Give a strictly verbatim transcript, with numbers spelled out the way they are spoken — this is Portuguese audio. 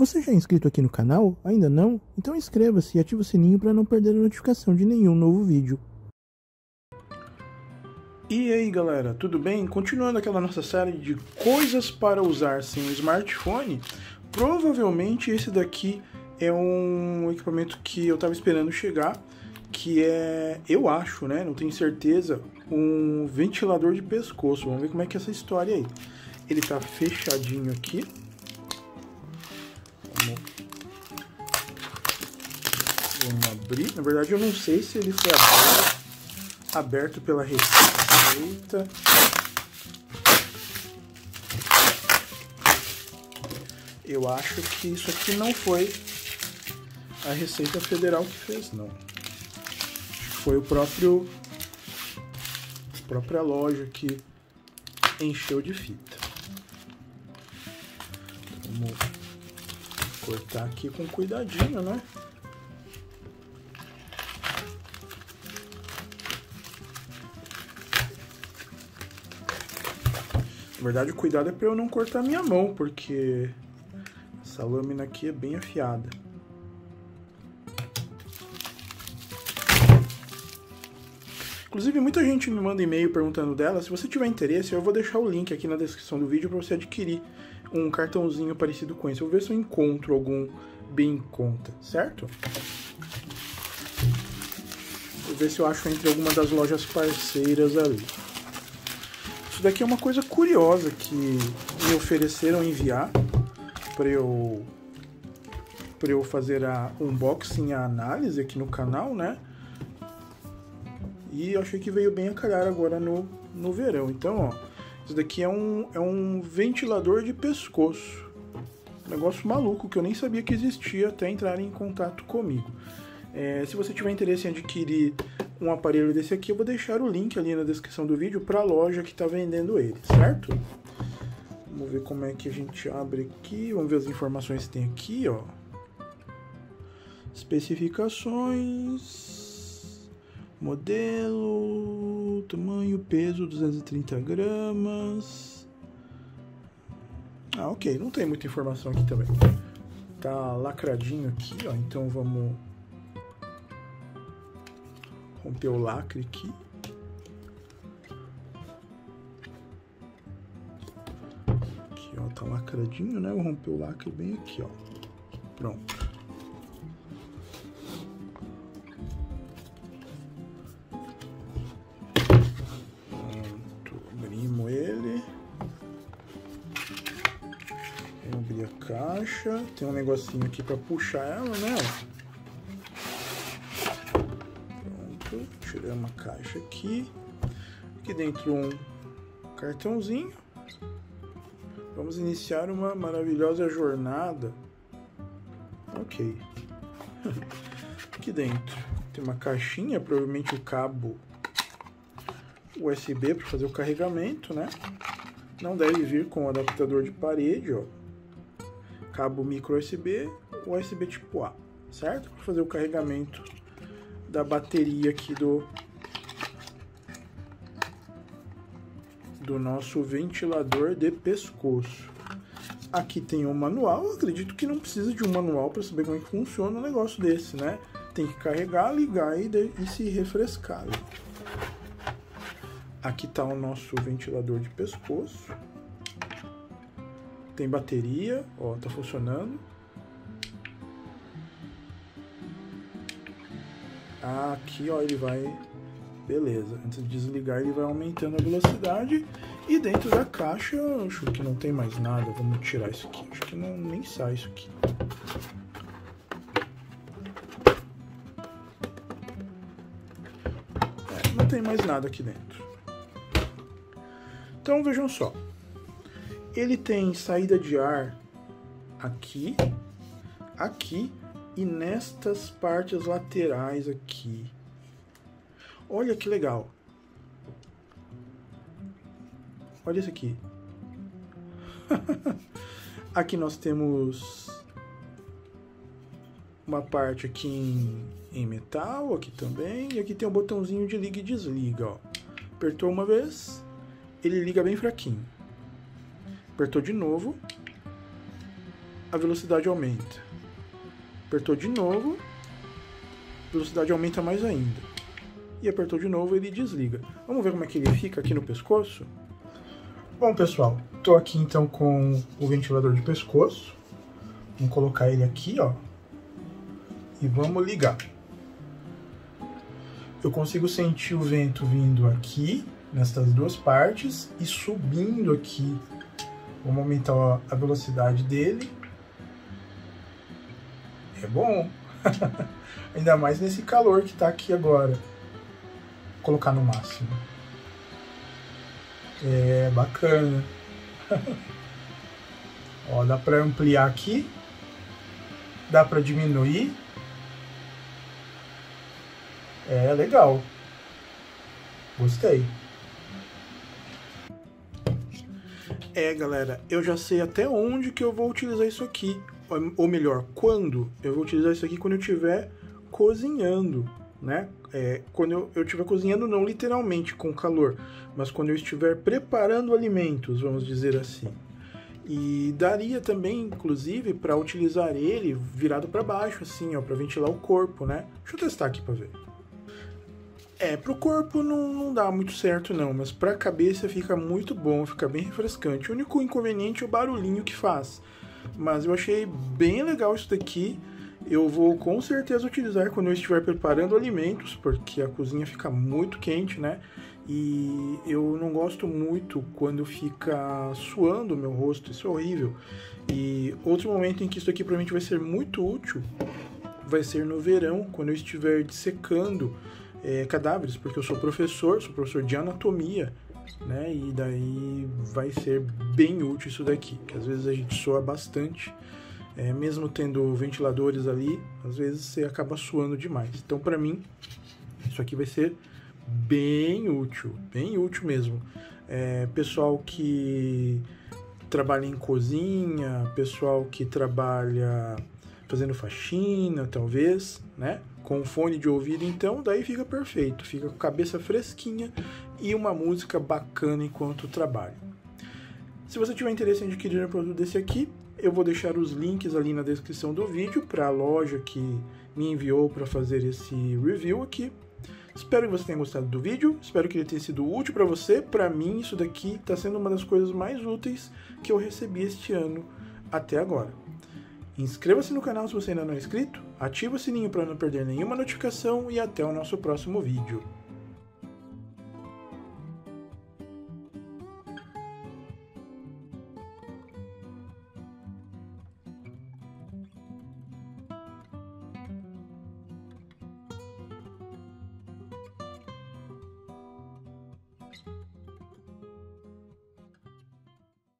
Você já é inscrito aqui no canal? Ainda não? Então inscreva-se e ative o sininho para não perder a notificação de nenhum novo vídeo. E aí galera, tudo bem? Continuando aquela nossa série de coisas para usar sem um smartphone, provavelmente esse daqui é um equipamento que eu estava esperando chegar, que é, eu acho, né, não tenho certeza, um ventilador de pescoço. Vamos ver como é que é essa história aí. Ele tá fechadinho aqui. Vamos, vamos abrir. Na verdade eu não sei se ele foi aberto, aberto pela receita. Eu acho que isso aqui não foi a Receita Federal que fez, não. Foi o próprio a própria loja que encheu de fita. Vamos cortar aqui com cuidadinho, né? Na verdade, o cuidado é para eu não cortar minha mão, porque essa lâmina aqui é bem afiada. Inclusive, muita gente me manda e-mail perguntando dela. Se você tiver interesse, eu vou deixar o link aqui na descrição do vídeo para você adquirir um cartãozinho parecido com esse. Eu vou ver se eu encontro algum bem em conta, certo? Vou ver se eu acho entre alguma das lojas parceiras ali. Isso daqui é uma coisa curiosa que me ofereceram enviar para eu, para eu fazer a unboxing e a análise aqui no canal, né? E eu achei que veio bem a calhar agora no, no verão. Então, ó, isso daqui é um, é um ventilador de pescoço. Um negócio maluco que eu nem sabia que existia até entrar em contato comigo. É, se você tiver interesse em adquirir um aparelho desse aqui, eu vou deixar o link ali na descrição do vídeo para a loja que está vendendo ele, certo? Vamos ver como é que a gente abre aqui. Vamos ver as informações que tem aqui, ó. Especificações... Modelo, tamanho, peso, duzentos e trinta gramas. Ah, ok, não tem muita informação aqui também. Tá lacradinho aqui, ó, então vamos romper o lacre aqui. Aqui, ó, tá lacradinho, né? Vou romper o lacre bem aqui, ó. Pronto. Abrir a caixa, tem um negocinho aqui para puxar ela, né? Pronto, tiramos a caixa aqui. Aqui dentro um cartãozinho. Vamos iniciar uma maravilhosa jornada. Ok. Aqui dentro tem uma caixinha, provavelmente o cabo U S B para fazer o carregamento, né? Não deve vir com o adaptador de parede, ó. Cabo micro U S B, U S B tipo A, certo? Para fazer o carregamento da bateria aqui do do nosso ventilador de pescoço. Aqui tem um manual. Eu acredito que não precisa de um manual para saber como é que funciona um negócio desse, né? Tem que carregar, ligar e, de, e se refrescar. Aqui está o nosso ventilador de pescoço. Tem bateria, ó, tá funcionando. Aqui, ó, ele vai... Beleza, antes de desligar ele vai aumentando a velocidade. E dentro da caixa, acho que não tem mais nada. Vamos tirar isso aqui, acho que não, nem sai isso aqui. É, não tem mais nada aqui dentro. Então, vejam só. Ele tem saída de ar aqui, aqui e nestas partes laterais aqui. Olha que legal. Olha isso aqui. Aqui nós temos uma parte aqui em, em metal, aqui também. E aqui tem um botãozinho de liga e desliga, ó. Apertou uma vez, ele liga bem fraquinho. Apertou de novo, a velocidade aumenta. Apertou de novo, a velocidade aumenta mais ainda. E apertou de novo, ele desliga. Vamos ver como é que ele fica aqui no pescoço? Bom, pessoal, estou aqui então com o ventilador de pescoço. Vamos colocar ele aqui, ó. E vamos ligar. Eu consigo sentir o vento vindo aqui, nestas duas partes, e subindo aqui. Vamos aumentar a velocidade dele. É bom. Ainda mais nesse calor que tá aqui agora. Vou colocar no máximo. É bacana. Ó, dá para ampliar aqui. Dá para diminuir. É legal. Gostei. É, galera, eu já sei até onde que eu vou utilizar isso aqui. Ou melhor, quando eu vou utilizar isso aqui quando eu estiver cozinhando, né? É, quando eu, eu estiver cozinhando, não literalmente com calor, mas quando eu estiver preparando alimentos, vamos dizer assim. E daria também, inclusive, para utilizar ele virado para baixo, assim, ó, para ventilar o corpo, né? Deixa eu testar aqui para ver. É, pro corpo não, não dá muito certo não, mas pra cabeça fica muito bom, fica bem refrescante. O único inconveniente é o barulhinho que faz. Mas eu achei bem legal isso daqui. Eu vou com certeza utilizar quando eu estiver preparando alimentos, porque a cozinha fica muito quente, né? E eu não gosto muito quando fica suando o meu rosto, isso é horrível. E outro momento em que isso aqui provavelmente vai ser muito útil vai ser no verão, quando eu estiver dissecando é, cadáveres, porque eu sou professor, sou professor de anatomia, né? E daí vai ser bem útil isso daqui, que às vezes a gente soa bastante, é, mesmo tendo ventiladores ali, às vezes você acaba suando demais. Então, para mim, isso aqui vai ser bem útil, bem útil mesmo. É, pessoal que trabalha em cozinha, pessoal que trabalha fazendo faxina, talvez, né? Com fone de ouvido, então, daí fica perfeito. Fica com a cabeça fresquinha e uma música bacana enquanto trabalha. Se você tiver interesse em adquirir um produto desse aqui, eu vou deixar os links ali na descrição do vídeo para a loja que me enviou para fazer esse review aqui. Espero que você tenha gostado do vídeo, espero que ele tenha sido útil para você. Para mim, isso daqui está sendo uma das coisas mais úteis que eu recebi este ano até agora. Inscreva-se no canal se você ainda não é inscrito, ativa o sininho para não perder nenhuma notificação e até o nosso próximo vídeo.